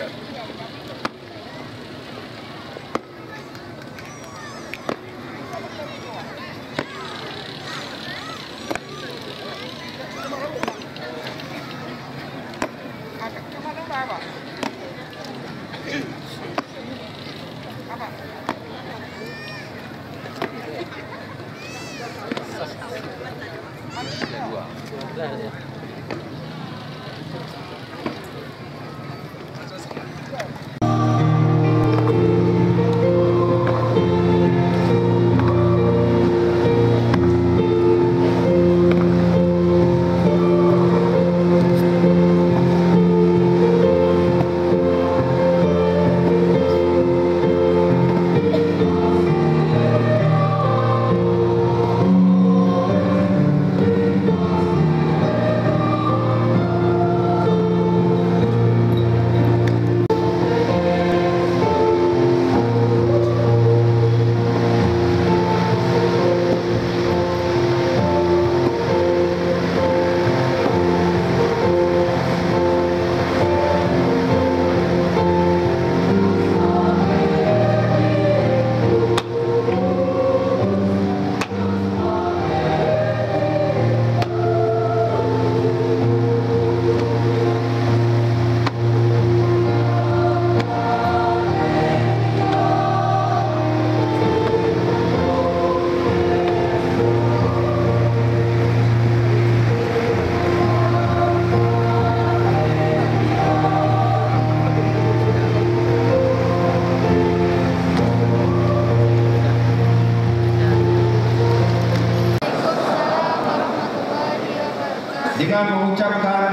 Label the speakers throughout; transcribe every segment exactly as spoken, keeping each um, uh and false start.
Speaker 1: Dengan mengucapkan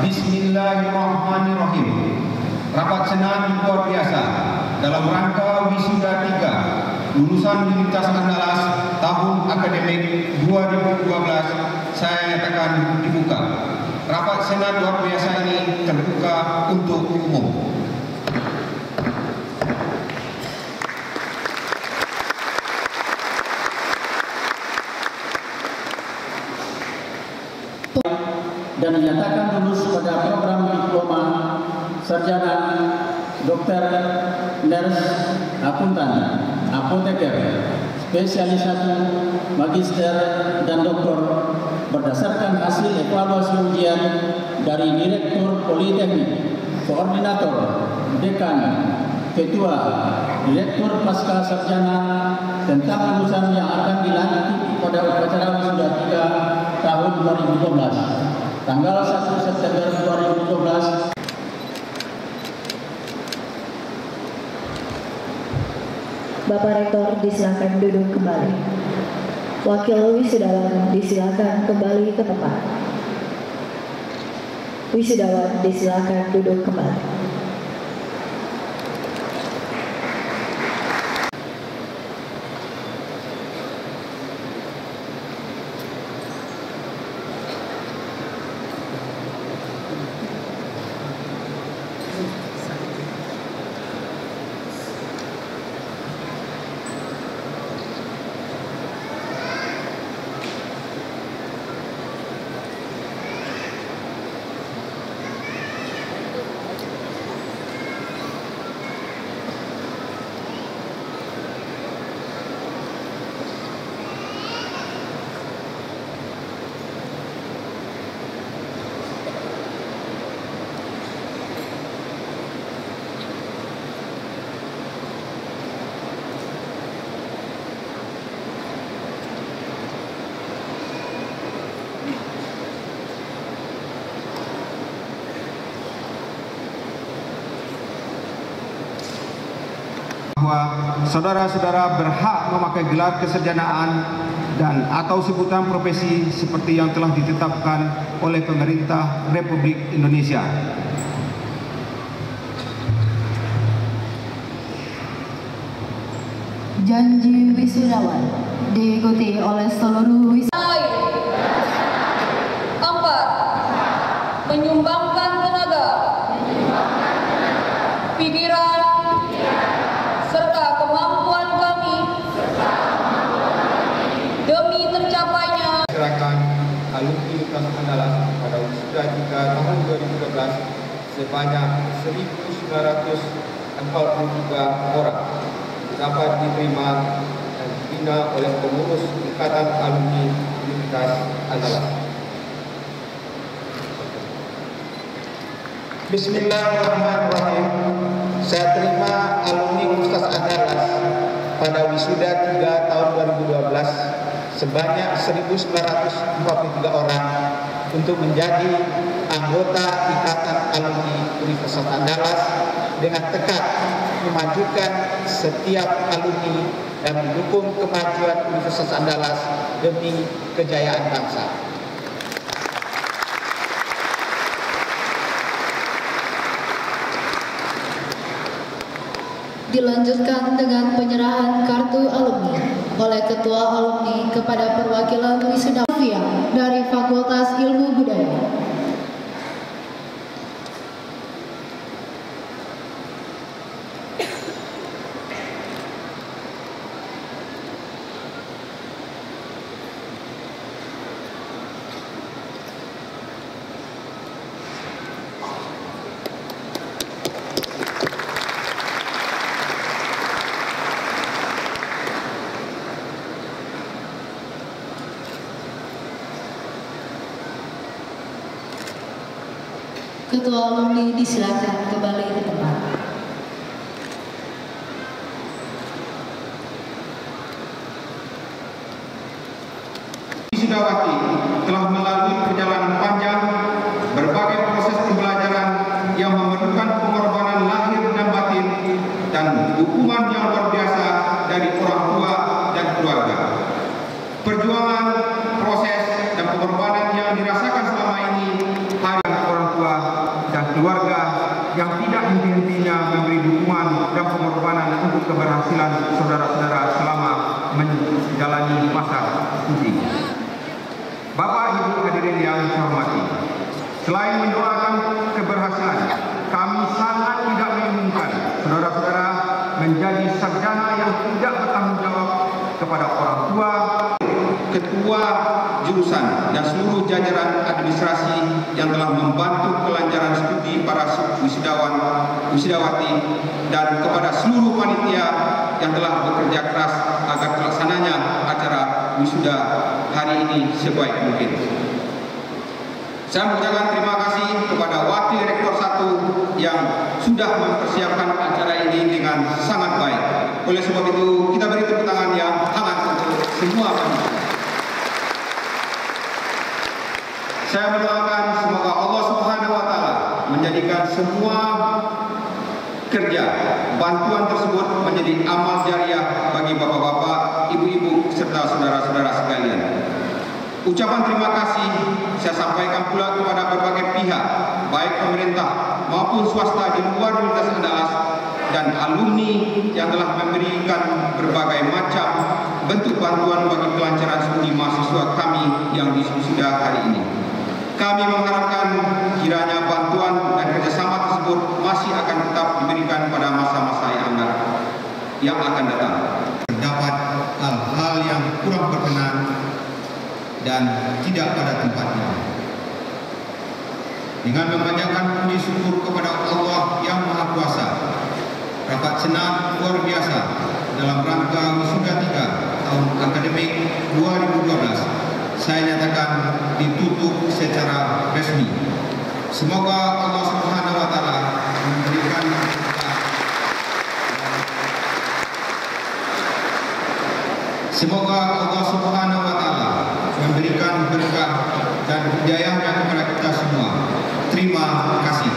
Speaker 1: Bismillahirrahmanirrahim, rapat senat luar biasa dalam rangka wisuda tiga lulusan Universitas Andalas tahun akademik dua ribu dua belas saya nyatakan dibuka. Rapat senat luar biasa ini terbuka untuk umum.
Speaker 2: Dan dinyatakan lulus pada program diploma sarjana dokter nurse akuntan apoteker spesialis satu magister dan doktor berdasarkan hasil evaluasi ujian dari Direktur Politeknik, Koordinator, Dekan, Ketua, Direktur Pasca Sarjana tentang lulusan yang akan dilantik pada upacara wisuda tiga tahun dua ribu dua belas tanggal satu September dua ribu dua belas.
Speaker 3: Bapak Rektor disilakan duduk kembali. Wakil wisudawan disilakan kembali ke tempat. Wisudawan disilakan duduk kembali.
Speaker 1: Bahwa saudara-saudara berhak memakai gelar kesarjanaan dan atau sebutan profesi seperti yang telah ditetapkan oleh pemerintah Republik Indonesia.
Speaker 3: Janji wisudawan diikuti oleh seluruh wisudawan.
Speaker 4: Empat, menyumbangkan tenaga, pikiran, serta kemampuan kami demi tercapainya
Speaker 1: Gerakan alumni Universitas Andalas pada wisuda tiga tahun dua ribu dua belas sebanyak seribu sembilan ratus empat puluh tiga orang dapat diterima dan dibina oleh pengurus Ikatan Alumni Universitas Andalas. Bismillahirrahmanirrahim. Saya terima alumni Universitas Andalas pada wisuda tiga tahun dua ribu dua belas sebanyak seribu sembilan ratus empat puluh tiga orang untuk menjadi anggota Ikatan Alumni Universitas Andalas dengan tekad memajukan setiap alumni dan mendukung kemajuan Universitas Andalas demi kejayaan bangsa.
Speaker 3: Dilanjutkan dengan penyerahan kartu alumni oleh Ketua Alumni kepada perwakilan wisudawan dari Fakultas Ilmu Budaya. Ketua Alumni disilakan kembali ke tempat.
Speaker 1: Wisudawati telah melalui perjalanan panjang, berbagai proses pembelajaran yang memerlukan pengorbanan lahir dan batin dan dukungan yang luar biasa dari orang tua dan keluarga. Perjuangan, proses, dan pengorbanan yang dirasakan selama ini hari orang tua dan keluarga yang tidak henti-hentinya memberi dukungan dan pengorbanan untuk keberhasilan saudara-saudara selama menjalani masa studi. Bapak Ibu hadirin yang saya hormati, selain mendoakan keberhasilan, kami sangat tidak menginginkan saudara-saudara menjadi sarjana yang tidak bertanggung jawab kepada orang tua, ketua jurusan dan seluruh jajaran administrasi yang telah membantu kelancaran studi para wisudawan, wisudawati, dan kepada seluruh panitia yang telah bekerja keras agar terlaksananya acara wisuda hari ini sebaik mungkin. Saya mengucapkan terima kasih kepada Wakil Rektor satu yang sudah mempersiapkan acara ini dengan sangat baik. Oleh sebab itu, kita beri tepuk tangan yang hangat untuk semua panitia. Saya mendoakan semoga Allah Subhanahu wa taala menjadikan semua kerja bantuan tersebut menjadi amal jariah bagi bapak-bapak, ibu-ibu serta saudara-saudara sekalian. Ucapan terima kasih saya sampaikan pula kepada berbagai pihak, baik pemerintah maupun swasta di luar Universitas Andalas dan alumni yang telah memberikan berbagai macam bentuk bantuan bagi kelancaran studi mahasiswa kami yang wisuda hari ini. Kami mengharapkan kiranya bantuan dan kerjasama tersebut masih akan tetap diberikan pada masa-masa yang akan, yang akan datang. Terdapat hal-hal yang kurang berkenan dan tidak pada tempatnya. Dengan memanjatkan puji syukur kepada Allah yang Maha Kuasa, rapat senat luar biasa dalam rangka wisuda tiga tahun akademik dua ribu dua belas saya nyatakan ditutup secara resmi. Semoga Allah Subhanahu wa taala memberikan Semoga Allah Subhanahu wa taala memberikan berkah dan hidayahnya kepada kita semua. Terima kasih.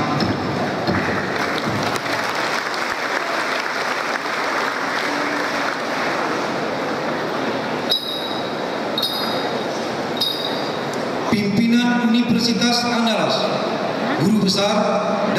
Speaker 5: Pimpinan Universitas Andalas, Guru Besar